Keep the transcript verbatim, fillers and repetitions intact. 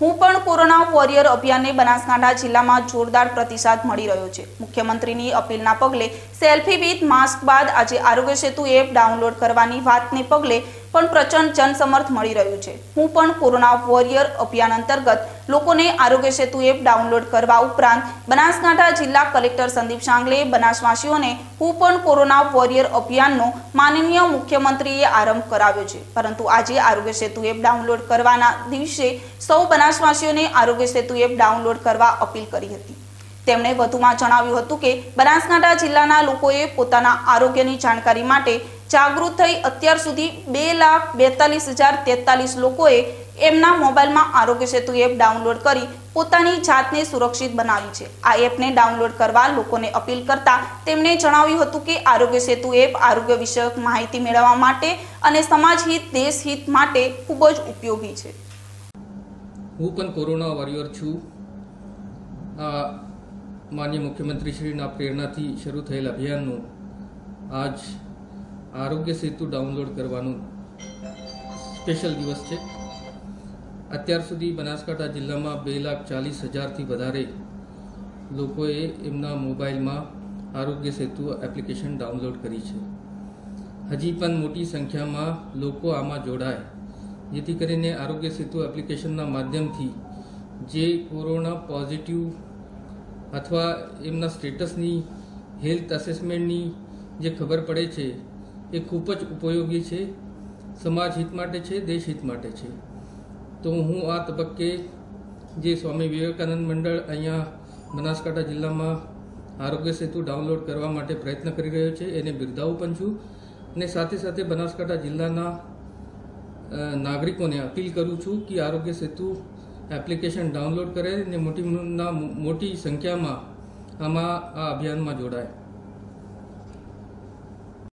હું પણ corona warrior અભિયાનને બનાસકાંઠા જિલ્લામાં જોરદાર પ્રતિસાદ મળી રહ્યો છે। મુખ્યમંત્રીની અપીલના પગલે સેલ્ફી વિથ માસ્ક બાદ આજે આરોગ્ય સેતુ એપ ડાઉનલોડ કરવાની વાતને પગલે પણ પ્રચંડ જનસમર્થ મળી રહ્યું છે। હું પણ કોરોના વોરિયર અભિયાન અંતર્ગત લોકોને આરોગ્ય સેતુ એપ ડાઉનલોડ કરવા ઉપરાંત બનાસકાંઠા જિલ્લા કલેક્ટર સંદીપ સાંગલે બનાસવાસીઓને હું પણ કોરોના વોરિયર અભિયાનનો માનનીય મુખ્યમંત્રીએ આરંભ કરાવ્યો છે। પરંતુ આજે આરોગ્ય સેતુ એપ ડાઉનલોડ કરવાના દિવસે સૌ બનાસવાસીઓને આરોગ્ય સેતુ એપ ડાઉનલોડ કરવા અપીલ કરી હતી। તેમણે વધુમાં જણાવ્યું હતું કે બનાસકાંઠા જિલ્લાના લોકોએ પોતાના આરોગ્યની જાણકારી માટે જાગૃત થઈ અત્યાર સુધી બે લાખ બેતાલીસ હજાર તેતાલીસ લોકોએ એમના મોબાઈલમાં આરોગ્ય સેતુ એપ ડાઉનલોડ કરી પોતાની જાતને સુરક્ષિત બનાવી છે। આ એપને ડાઉનલોડ કરવા લોકોને અપીલ કરતા તેમણે જણાવ્યું હતું કે આરોગ્ય સેતુ એપ આરોગ્ય વિષયક માહિતી મેળવવા માટે અને સમાજ હિત દેશ હિત માટે ખૂબ જ ઉપયોગી છે। હું પણ કોરોના વોરિયર છું। આ માનનીય મુખ્યમંત્રી શ્રીના પ્રેરણાથી શરૂ થયેલ અભિયાનનું આજ આરોગ્ય સેતુ ડાઉનલોડ કરવાનું સ્પેશિયલ દિવસ છે। અત્યાર સુધી બનાસકાંઠા જિલ્લામાં બે લાખ ચાલીસ હજારથી વધારે લોકોએ એમના મોબાઈલમાં આરોગ્ય સેતુ એપ્લિકેશન ડાઉનલોડ કરી છે। હજી પણ મોટી સંખ્યામાં લોકો આમાં જોડાય જેથી કરીને આરોગ્ય સેતુ એપ્લિકેશનના માધ્યમથી જે કોરોના પોઝિટિવ અથવા એમના સ્ટેટસની હેલ્થ અસેસમેન્ટની જે ખબર પડે છે એ ખૂબ જ ઉપયોગી છે, સમાજ હિત માટે છે, દેશ હિત માટે છે। તો હું આ તબક્કે જે સ્વામી વિવેકાનંદ મંડળ અહીંયા બનાસકાંઠા જિલ્લામાં આરોગ્ય સેતુ ડાઉનલોડ કરવા માટે પ્રયત્ન કરી રહ્યો છે એને બિરદાવું પણ છું અને સાથે સાથે બનાસકાંઠા જિલ્લાના નાગરિકોને અપીલ કરું છું કે આરોગ્ય સેતુ એપ્લિકેશન ડાઉનલોડ કરે અને મોટી મોટી સંખ્યામાં આમાં આ અભિયાનમાં જોડાય।